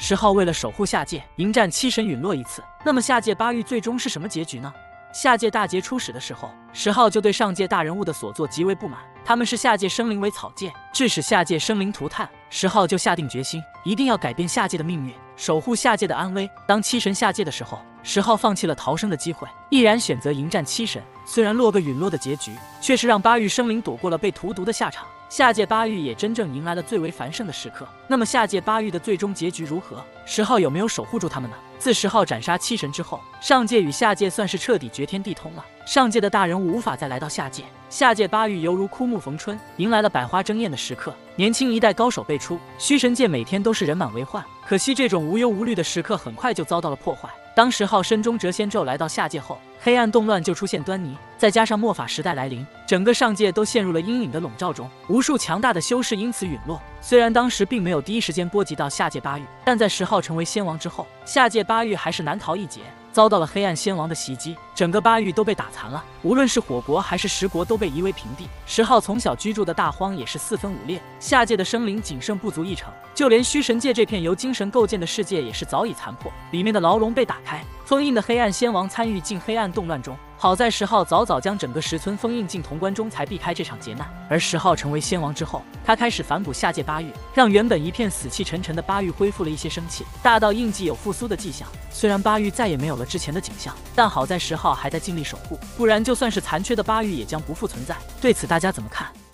10号为了守护下界，迎战七神陨落一次。那么下界八域最终是什么结局呢？下界大劫初始的时候，10号就对上界大人物的所作极为不满，他们视下界生灵为草芥，致使下界生灵涂炭。10号就下定决心，一定要改变下界的命运，守护下界的安危。当七神下界的时候，10号放弃了逃生的机会，毅然选择迎战七神。虽然落个陨落的结局，却是让八域生灵躲过了被荼毒的下场。下界八域也真正迎来了最为繁盛的时刻。那么下界八域的最终结局如何？10号有没有守护住他们呢？自10号斩杀七神之后，上界与下界算是彻底绝天地通了。上界的大人物无法再来到下界，下界八域犹如枯木逢春，迎来了百花争艳的时刻。年轻一代高手辈出，虚神界每天都是人满为患。可惜这种无忧无虑的时刻很快就遭到了破坏。当10号身中谪仙咒来到下界后，黑暗动乱就出现端倪，再加上末法时代来临，整个上界都陷入了阴影的笼罩中，无数强大的修士因此陨落。虽然当时并没有第一时间波及到下界八域，但在10号成为仙王之后，下界八域还是难逃一劫，遭到了黑暗仙王的袭击，整个八域都被打残了。无论是火国还是石国都被夷为平地。10号从小居住的大荒也是四分五裂，下界的生灵仅剩不足1成，就连虚神界这片由精神构建的世界也是早已残破，里面的牢笼被打开，封印的黑暗仙王参与进黑暗动乱中。好在10号早早将整个10村封印进潼关中，才避开这场劫难。而10号成为仙王之后，他开始反哺下界八域，让原本一片死气沉沉的八域恢复了一些生气，大道印记有复苏的迹象。虽然八域再也没有了之前的景象，但好在10号还在尽力守护，不然就算是残缺的八域也将不复存在。对此大家怎么看？